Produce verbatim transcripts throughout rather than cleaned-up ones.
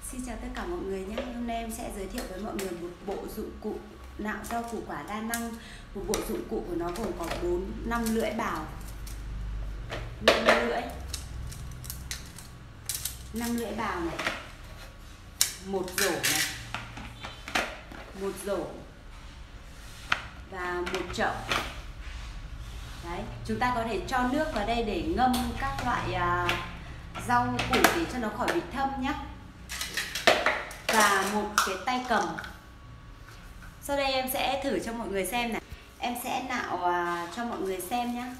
Xin chào tất cả mọi người nhé. Hôm nay em sẽ giới thiệu với mọi người một bộ dụng cụ nạo rau củ quả đa năng. Một bộ dụng cụ của nó gồm có bốn năm lưỡi bào, năm lưỡi, năm lưỡi bào này, một rổ này, một rổ và một chậu. Đấy, chúng ta có thể cho nước vào đây để ngâm các loại à, rau củ để cho nó khỏi bị thâm nhé. Và một cái tay cầm. Sau đây em sẽ thử cho mọi người xem này. Em sẽ nạo à, cho mọi người xem nhé.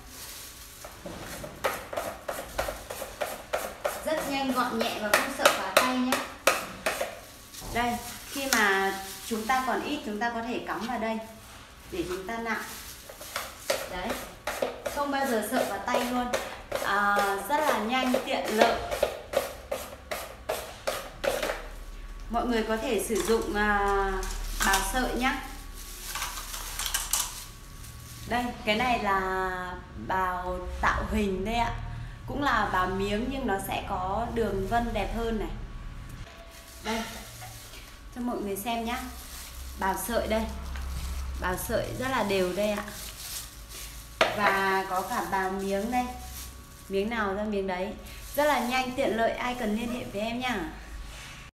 Rất nhanh gọn nhẹ và không sợ phá tay nhé. Đây, khi mà chúng ta còn ít chúng ta có thể cắm vào đây để chúng ta nạo. Đấy, không bao giờ sợ vào tay luôn. à, Rất là nhanh, tiện lợi. Mọi người có thể sử dụng à, bào sợi nhé. Đây, cái này là bào tạo hình đây ạ. Cũng là bào miếng nhưng nó sẽ có đường vân đẹp hơn này. Đây, cho mọi người xem nhé. Bào sợi đây. Bào sợi rất là đều đây ạ. Và có cả bào miếng đây. Miếng nào ra miếng đấy. Rất là nhanh, tiện lợi, ai cần liên hệ với em nhá.